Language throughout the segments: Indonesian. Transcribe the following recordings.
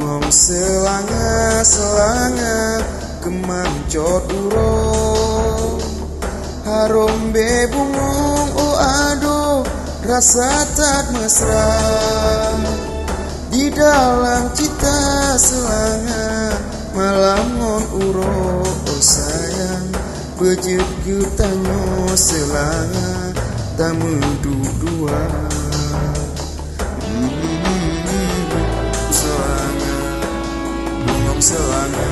selanga kemancot uro harum bebungong oh aduh rasa tak mesra di dalam cita selanga malamun uro oh sayang bejut gutanyo selanga tamu dua selanga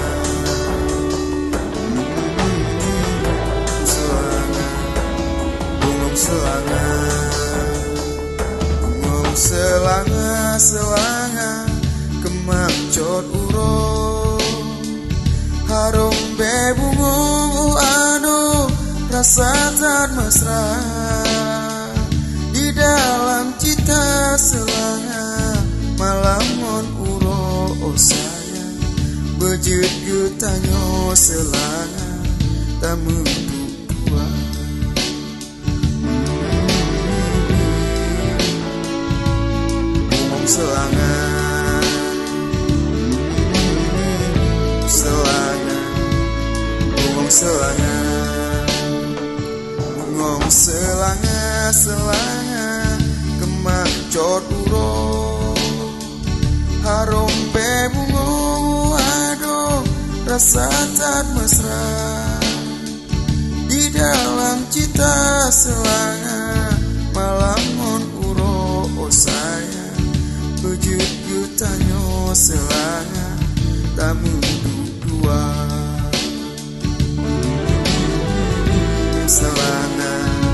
selanga kemancot uro harum bebungong aduh rasa tak mesra di dalam cita selanga malamun uro oh sayang bejut gutanyo selanga tamu dua selanga selanga kemancot uro harum bebungong aduh rasa tak mesra di dalam cita selanga malamun uro oh sayang bejut gutanyo selanga tamu dua selanga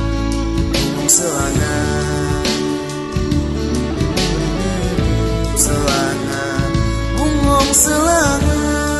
bungong selanga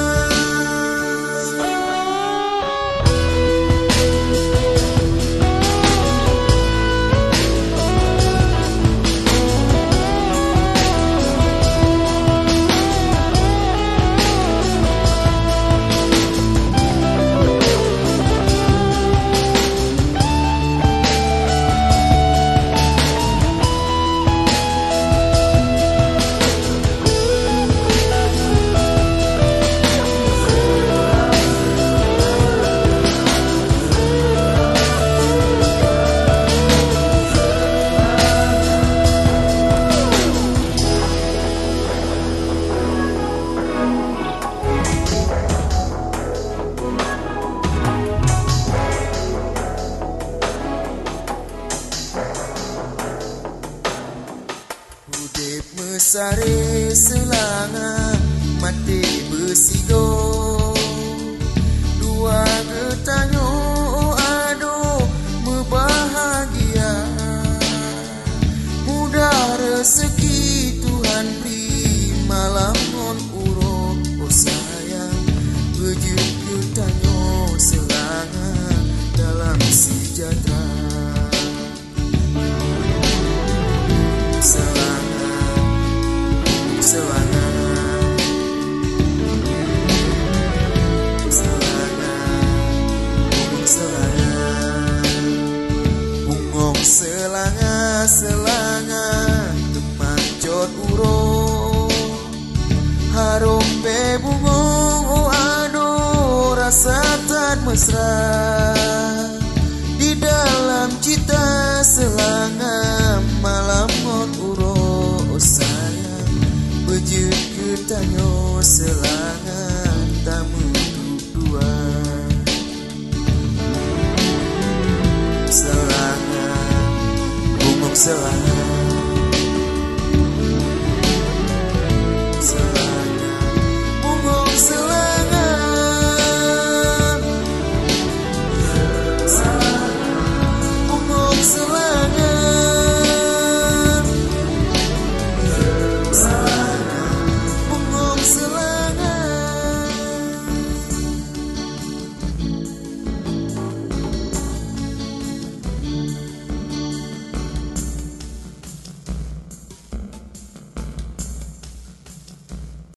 mesare selanga mati besido dua getanyo aduh membahagia mudah rezeki Tuhan beri malamun uro oh sayang bejut getanyo selanga dalam sejahtera selanga kemancot uro harum bebungong oh aduh rasa tak mesra di dalam cita selanga malamun uro oh sayang bejut gutanyo selanga tamu dua selanga